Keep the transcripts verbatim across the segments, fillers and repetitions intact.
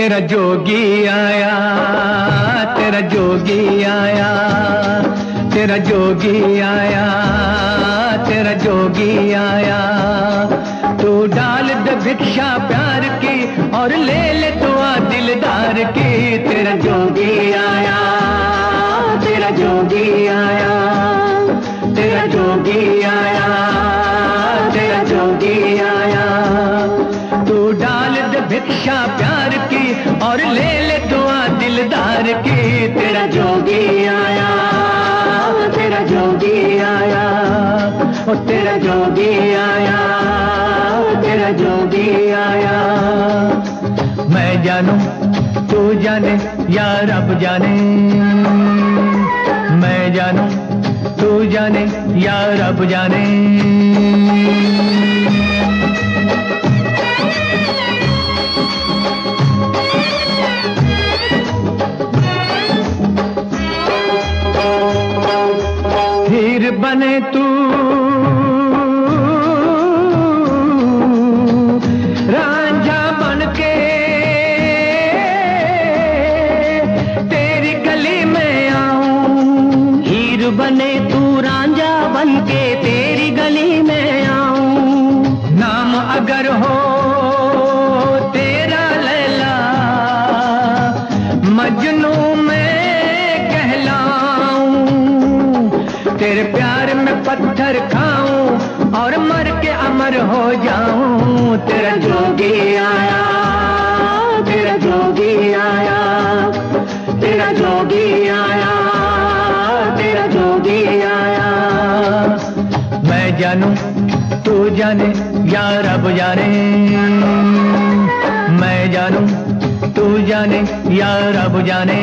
तेरा जोगी आया, तेरा जोगी आया, तेरा जोगी आया, तेरा जोगी आया। तू डाल दे भिक्षा प्यार की और ले ले दुआ दिलदार की। तेरा जोगी आया, तेरा जोगी आया, तेरा जोगी आया, तेरा जोगी आया। तू डाल दे भिक्षा प्यार की और ले ले दुआ दिलदार की। तेरा जोगी आया, तेरा जोगी आया, ओ तेरा जोगी आया, तेरा जोगी आया। मैं जानूं तू जाने या रब जाने, मैं जानूं तू जाने या रब जाने। हीर बने तू रांझा बन के तेरी गली में आऊं। हीर बने तू रांझा बन के तेरी गली में आऊं। नाम अगर हो तेरा लैला मजनू में कहलाऊं। तेरे प्यार में पत्थर खाऊं और मर के अमर हो जाऊं। तेरा जोगी आया, तेरा जोगी आया, तेरा जोगी आया, तेरा जोगी आया। मैं जानूं तू जाने या रब जाने, मैं जानूं तू जाने या रब जाने।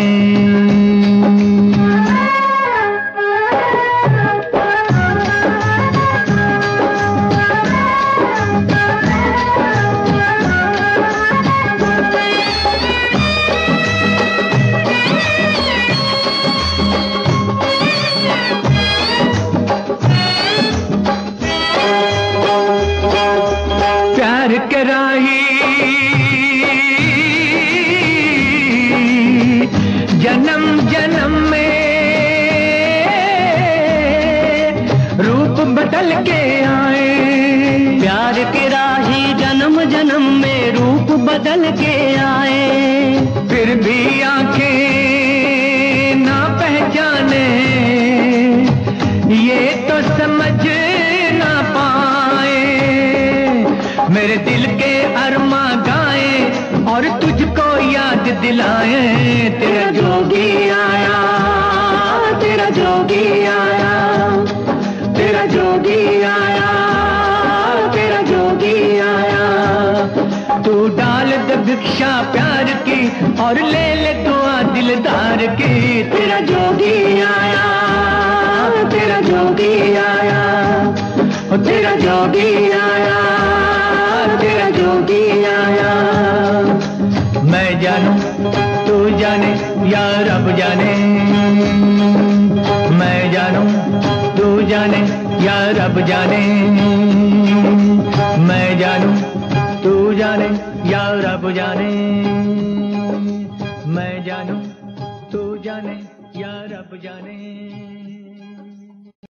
प्यार के राही जन्म जन्म में रूप बदल के आए। प्यार के राही जन्म जन्म में रूप बदल के आए। फिर भी आंखें ना पहचाने ये तो समझ ना पाए। मेरे दिल के अरमा गाए और तुझको याद दिलाए। तेरा जोगी आया, तेरा जोगी आया, तेरा जोगी आया, तेरा जोगी आया। तू डाल दे भिक्षा प्यार की और ले ले दुआ दिलदार की। तेरा जोगी आया, तेरा जोगी आया, ओ तेरा जोगी आया, तेरा जोगी आया। मैं जानूं तू जाने या रब जाने, मैं जानूं तू जाने या रब जाने। मैं जानूं तू जाने या रब जाने, मैं जानूं तू जाने या रब जाने।